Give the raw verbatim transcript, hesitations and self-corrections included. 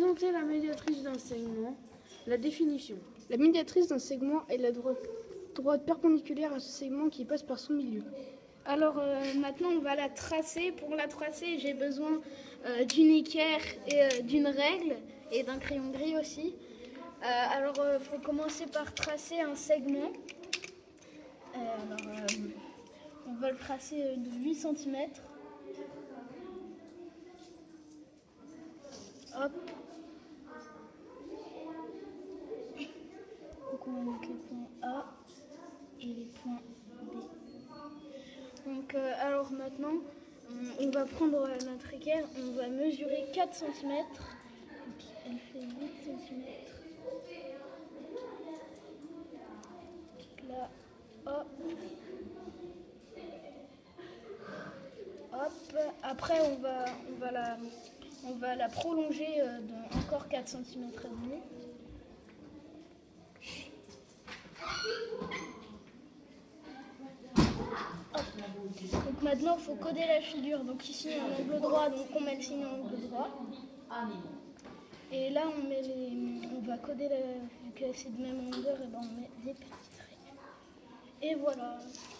Présenter la médiatrice d'un segment. La définition. La médiatrice d'un segment est la droite, droite perpendiculaire à ce segment qui passe par son milieu. Alors euh, maintenant on va la tracer. Pour la tracer j'ai besoin euh, d'une équerre et euh, d'une règle et d'un crayon gris aussi. Euh, alors il euh, faut commencer par tracer un segment. Euh, alors, euh, on va le tracer de huit centimètres. Hop. Donc on va mettre les points A et les points B. Donc euh, alors maintenant, on va prendre notre équerre, on va mesurer quatre centimètres. Elle fait huit centimètres. Là, hop. Hop. Après on va, on va, la, on va la prolonger de encore quatre centimètres et demi. Donc maintenant il faut coder la figure. Donc ici un angle droit, donc on met le signe en angle droit. Et là on met les, on va coder la, vu que c'est de même longueur, et ben on met des petits traits. Et voilà.